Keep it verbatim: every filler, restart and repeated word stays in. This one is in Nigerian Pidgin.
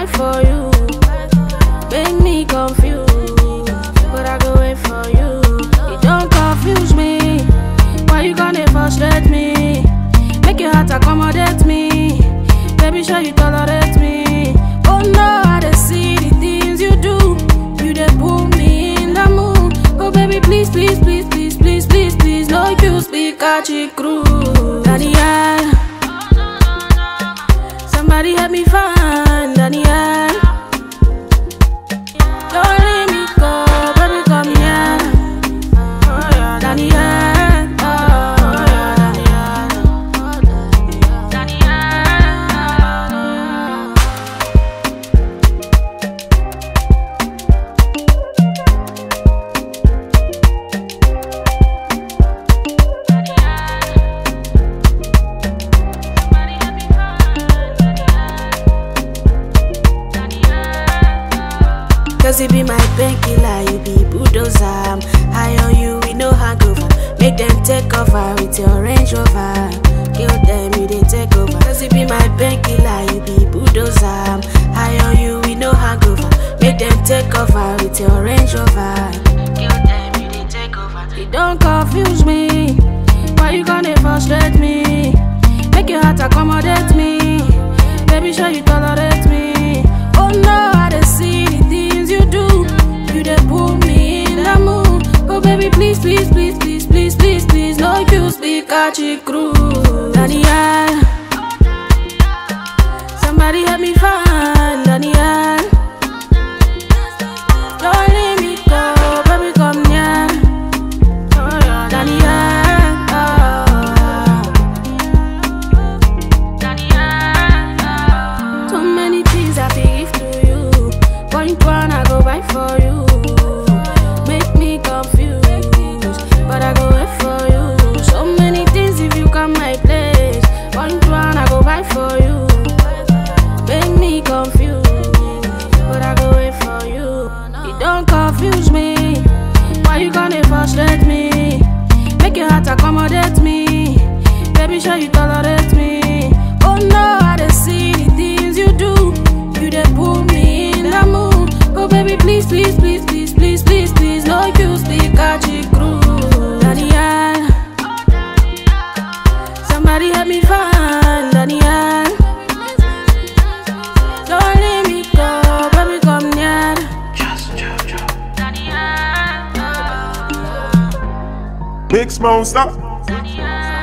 buy for you. Make me confused, but I go wait for you. You don't confuse me. Why you gonna frustrate me? Make your heart accommodate me. Baby, sure you tolerate me. Oh no, I dey see the things you do. You dey pull me in the mood. Oh baby, please, please, please, please, please, please, please. No use speak a chick crew. Daniel, somebody help me find Daniel. Don't let me go, baby, come here. Oh yeah, Daniel. Oh yeah, Daniel. Daniel. Cause you be my painkiller, you be bulldozer. I'm high on you with no hangover. Make them take over with your Range Rover. Kill them, you they take over. Cause you be my painkiller, you be bulldozer. I'm high on you with no hangover. Make them take over with your Range Rover. Kill them, you they take over. You don't confuse me. Why you gonna frustrate me? Make your heart accommodate me. Baby, sure you tolerate me. Oh no, I dey see the things you do. You dey pull me in the mood. Oh baby, please, please, please, please, please, please, please. No use speak a chick crew. Daniel, somebody help me find Daniel. Don't let me go, baby, come near. Oh yeah, Daniel. Oh, Daniel. So many things I feel to you. Point one, I go buy for you. Make me confused, but I go wait for you. So many things if you come my place. Point one, I go buy for you. Make me confused, but I go wait for you. You don't confuse me. Why you gonna frustrate me? Make your heart accommodate me. Baby, sure you tolerate me. Oh no, I dey see the things you do. You dey pull me in the mood. Oh baby, please, please, please, please, please, please, please. No use speak a chick crew. Daniel, somebody help me find Daniel. Don't let me go, baby, come near. JustJoJo. Daniel. Mix Monsta. Daniel.